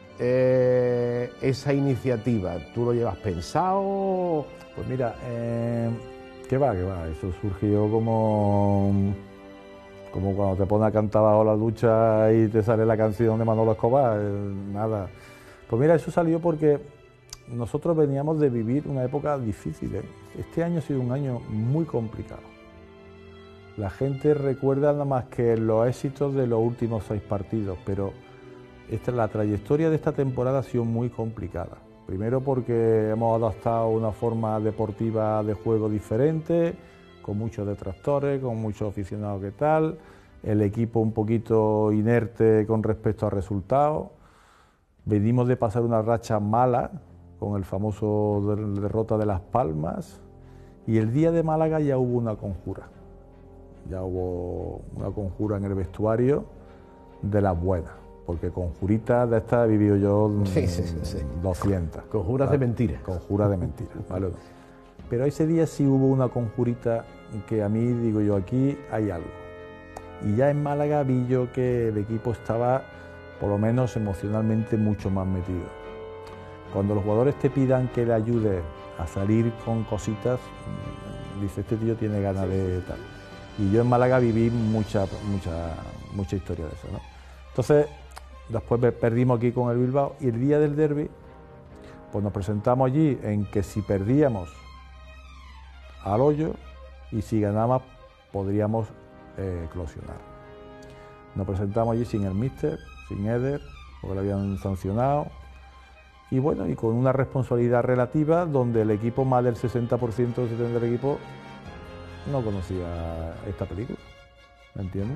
esa iniciativa? ¿Tú lo llevas pensado? Pues mira, ¿qué va? Eso surgió como cuando te pones a cantar bajo la ducha y te sale la canción de Manolo Escobar, nada. Pues mira, eso salió porque nosotros veníamos de vivir una época difícil, ¿eh? Este año ha sido un año muy complicado. La gente recuerda nada más que los éxitos de los últimos 6 partidos, pero la trayectoria de esta temporada ha sido muy complicada. Primero porque hemos adaptado una forma deportiva de juego diferente, con muchos detractores, con muchos aficionados que tal, el equipo un poquito inerte con respecto a resultados. Venimos de pasar una racha mala con el famoso derrota de Las Palmas y el día de Málaga ya hubo una conjura. Ya hubo una conjura en el vestuario de las buenas, porque conjuritas de estas he vivido yo 200. Conjuras, ¿vale? De mentiras. Conjuras de mentiras, ¿vale? Pero ese día sí hubo una conjurita que a mí, digo yo, aquí hay algo. Y ya en Málaga vi yo que el equipo estaba, por lo menos emocionalmente, mucho más metido. Cuando los jugadores te pidan que le ayudes a salir con cositas, dice, este tío tiene ganas de tal. Y yo en Málaga viví mucha historia de eso, ¿no? Entonces, después perdimos aquí con el Bilbao y el día del derbi, pues nos presentamos allí en que si perdíamos al hoyo y si ganábamos podríamos eclosionar. Nos presentamos allí sin el míster, sin Eder, porque lo habían sancionado. Y bueno, y con una responsabilidad relativa donde el equipo, más del 60% del equipo, no conocía esta película, ¿me entiendes?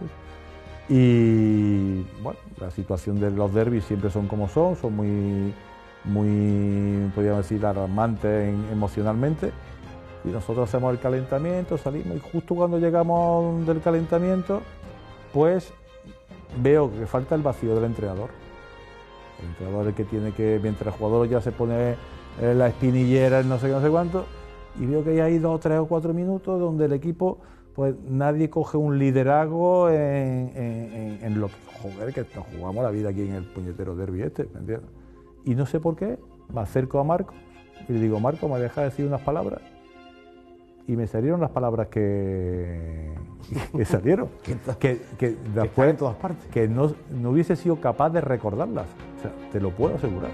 Y bueno, la situación de los derbis siempre son como son muy, podríamos decir, alarmantes emocionalmente. Y nosotros hacemos el calentamiento, salimos y justo cuando llegamos del calentamiento, pues veo que falta el vacío del entrenador. El entrenador es el que tiene que, mientras el jugador ya se pone la espinillera, no sé qué, no sé cuánto, y veo que hay 2, 3 o 4 minutos donde el equipo, pues nadie coge un liderazgo en lo que, joder, que nos jugamos la vida aquí en el puñetero derbi este, ¿me entiendes? Y no sé por qué, me acerco a Marco y le digo, Marco, ¿me dejas decir unas palabras? Y me salieron las palabras que salieron, que después en todas partes, que no hubiese sido capaz de recordarlas, o sea, te lo puedo asegurar.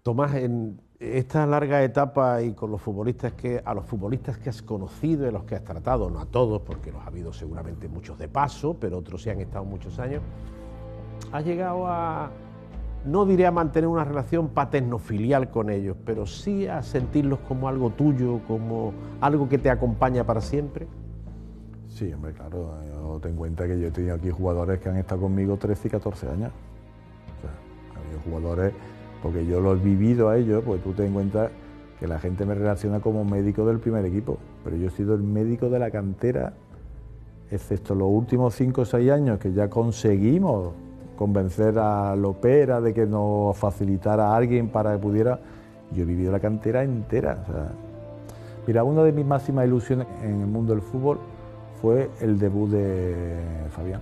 Tomás, en esta larga etapa y con los futbolistas a los futbolistas que has conocido y a los que has tratado, no a todos, porque los ha habido seguramente muchos de paso, pero otros sí han estado muchos años, has llegado a, no diré a mantener una relación paterno-filial con ellos, pero sí a sentirlos como algo tuyo, como algo que te acompaña para siempre. Sí, hombre, claro. Yo ten en cuenta que yo he tenido aquí jugadores que han estado conmigo 13 y 14 años. O sea, ha habido jugadores, porque yo lo he vivido a ellos, pues tú ten en cuenta que la gente me relaciona como médico del primer equipo, pero yo he sido el médico de la cantera, excepto los últimos 5 o 6 años que ya conseguimos convencer a Lopera de que nos facilitara a alguien para que pudiera. Yo he vivido la cantera entera. O sea, mira, una de mis máximas ilusiones en el mundo del fútbol fue el debut de Fabián.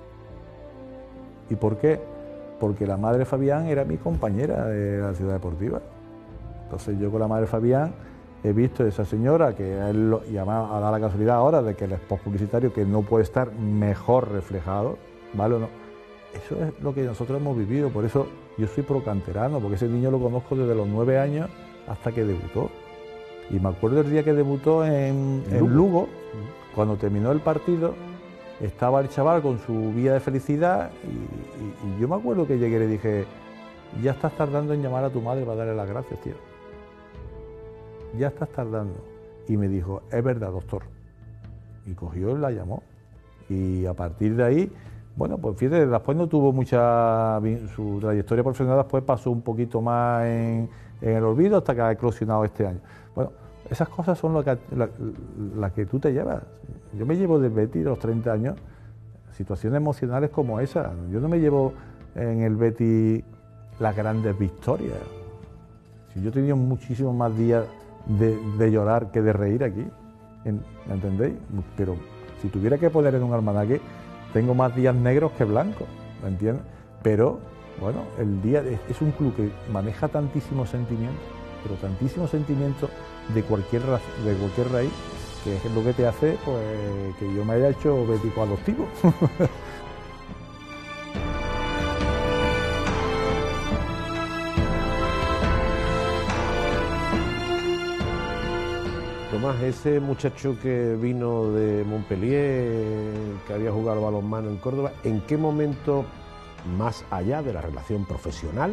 ¿Y por qué? Porque la madre de Fabián era mi compañera de la Ciudad Deportiva. Entonces yo con la madre de Fabián he visto a esa señora, que él, y además ha dado la casualidad ahora de que el spot publicitario que no puede estar mejor reflejado, ¿vale o no? Eso es lo que nosotros hemos vivido, por eso yo soy procanterano, porque ese niño lo conozco desde los 9 años hasta que debutó. Y me acuerdo el día que debutó en Lugo, cuando terminó el partido, estaba el chaval con su vía de felicidad y yo me acuerdo que llegué y le dije, ya estás tardando en llamar a tu madre para darle las gracias, tío. Ya estás tardando. Y me dijo, es verdad, doctor. Y cogió y la llamó. Y a partir de ahí, bueno, pues fíjate, después no tuvo mucha... Su trayectoria profesional después pasó un poquito más en el olvido hasta que ha eclosionado este año. Bueno, esas cosas son las que tú te llevas. Yo me llevo del Betis de los 30 años situaciones emocionales como esa. Yo no me llevo en el Betis las grandes victorias. Si yo he tenido muchísimos más días de llorar que de reír aquí, ¿me entendéis? Pero si tuviera que poner en un almanaque, tengo más días negros que blancos, ¿me entiendes? Pero, bueno, el día es un club que maneja tantísimos sentimientos, pero tantísimos sentimientos de cualquier raíz, que es lo que te hace pues, que yo me haya hecho bético adoptivo. Tomás, ese muchacho que vino de Montpellier, que había jugado balonmano en Córdoba, ¿en qué momento, más allá de la relación profesional,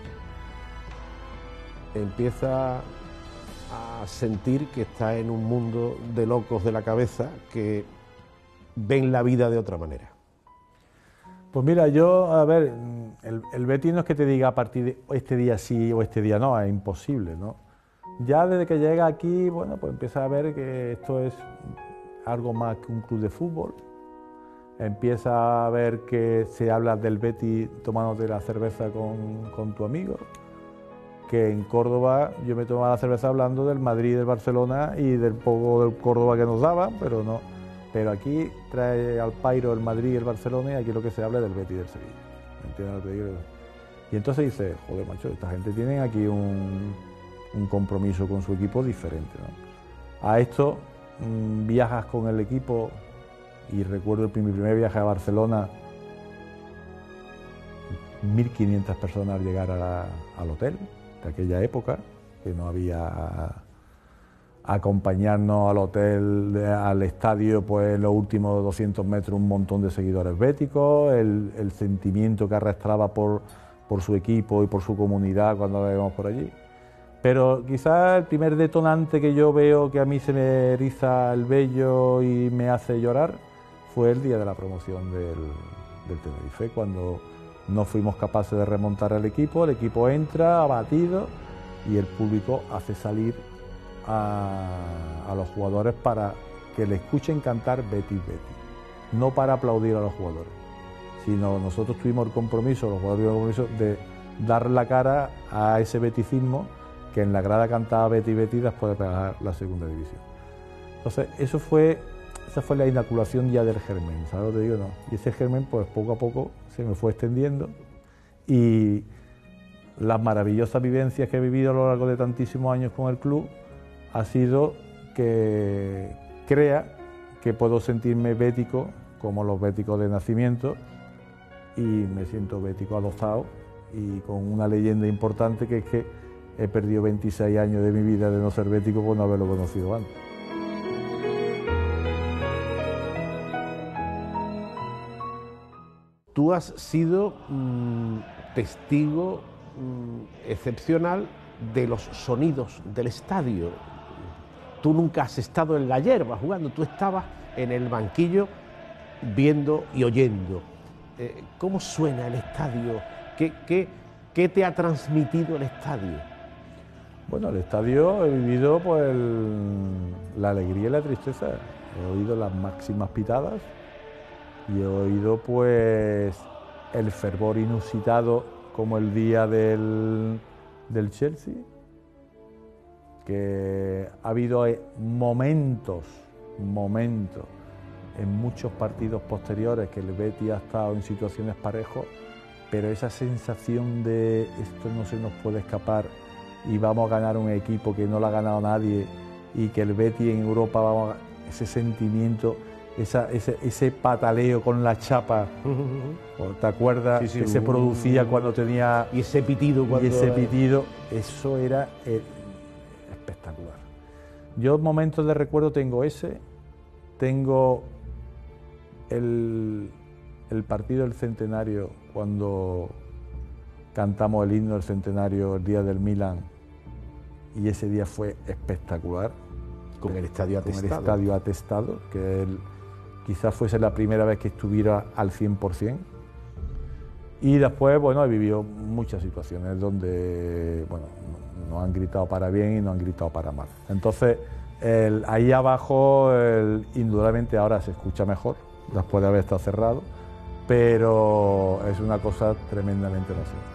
empieza a sentir que está en un mundo de locos de la cabeza que ven la vida de otra manera? Pues mira, yo, a ver, el Betis no es que te diga a partir de este día sí o este día no, es imposible, ¿no? Ya desde que llega aquí, bueno, pues empieza a ver que esto es algo más que un club de fútbol. Empieza a ver que se habla del Betis tomándote la cerveza con tu amigo. Que en Córdoba yo me tomaba la cerveza hablando del Madrid y del Barcelona y del poco del Córdoba que nos daban, pero no. Pero aquí trae al pairo el Madrid y el Barcelona y aquí lo que se habla es del Betis y del Sevilla. ¿Me entiendes lo que te digo? Y entonces dice, joder, macho, esta gente tiene aquí un compromiso con su equipo diferente, ¿no? A esto viajas con el equipo y recuerdo mi primer viaje a Barcelona, 1.500 personas al llegar al hotel de aquella época, que no había acompañarnos al hotel, al estadio, pues en los últimos 200 metros un montón de seguidores béticos, el sentimiento que arrastraba por su equipo y por su comunidad cuando la vemos por allí. Pero quizás el primer detonante que yo veo que a mí se me eriza el vello y me hace llorar fue el día de la promoción del Tenerife, cuando no fuimos capaces de remontar el equipo entra abatido y el público hace salir a los jugadores para que le escuchen cantar Betis, Betis, no para aplaudir a los jugadores, sino nosotros tuvimos el compromiso, los jugadores tuvimos el compromiso de dar la cara a ese beticismo que en la grada cantaba Betis, Betis después de pegar la segunda división. Entonces esa fue la inoculación ya del germen, ¿sabes lo que te digo? No. Y ese germen pues poco a poco se me fue extendiendo y las maravillosas vivencias que he vivido a lo largo de tantísimos años con el club ha sido que crea que puedo sentirme bético como los béticos de nacimiento y me siento bético adoptado y con una leyenda importante que es que he perdido 26 años de mi vida de no ser bético por no haberlo conocido antes. Tú has sido testigo excepcional de los sonidos del estadio. Tú nunca has estado en la hierba jugando, tú estabas en el banquillo viendo y oyendo. ¿Cómo suena el estadio? ¿Qué te ha transmitido el estadio? Bueno, el estadio he vivido pues la alegría y la tristeza. He oído las máximas pitadas y he oído pues el fervor inusitado como el día del Chelsea, que ha habido momentos en muchos partidos posteriores que el Betis ha estado en situaciones parejos, pero esa sensación de esto no se nos puede escapar y vamos a ganar un equipo que no lo ha ganado nadie y que el Betis en Europa vamos a, ese sentimiento, ese pataleo con la chapa, ¿te acuerdas? Sí, sí, que se producía cuando tenía... Y ese pitido. Eso era espectacular. Yo momentos de recuerdo tengo ese, tengo el partido del centenario, cuando cantamos el himno del centenario el día del Milan, y ese día fue espectacular. Con el estadio atestado. Con el estadio atestado, que quizás fuese la primera vez que estuviera al 100%. Y después, bueno, he vivido muchas situaciones donde, bueno, nos han gritado para bien y nos han gritado para mal. Entonces, ahí abajo, indudablemente ahora se escucha mejor, después de haber estado cerrado, pero es una cosa tremendamente emocionante.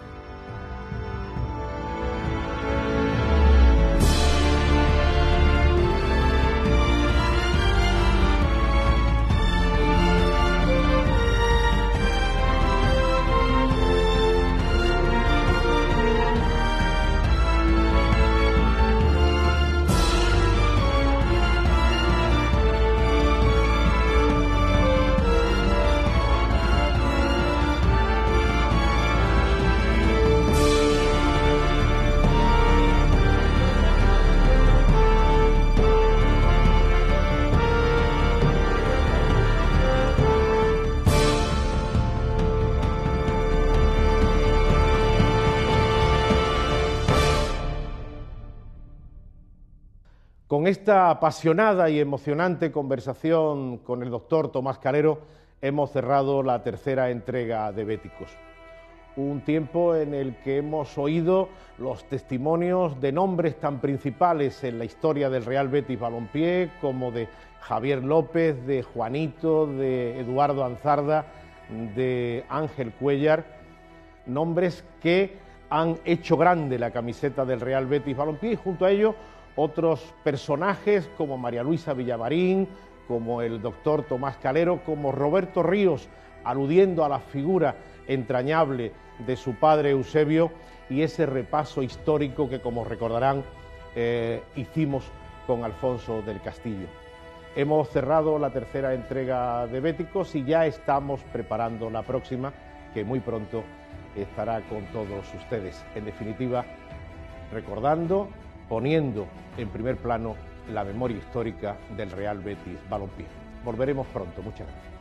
Con esta apasionada y emocionante conversación con el doctor Tomás Calero hemos cerrado la tercera entrega de Béticos. Un tiempo en el que hemos oído los testimonios de nombres tan principales en la historia del Real Betis Balompié como de Javier López, de Juanito, de Eduardo Anzarda, de Ángel Cuéllar, nombres que han hecho grande la camiseta del Real Betis Balompié, y junto a ello otros personajes como María Luisa Villamarín, como el doctor Tomás Calero, como Roberto Ríos, aludiendo a la figura entrañable de su padre Eusebio, y ese repaso histórico que, como recordarán, hicimos con Alfonso del Castillo. Hemos cerrado la tercera entrega de Béticos y ya estamos preparando la próxima, que muy pronto estará con todos ustedes. En definitiva, recordando, poniendo en primer plano la memoria histórica del Real Betis Balompié. Volveremos pronto. Muchas gracias.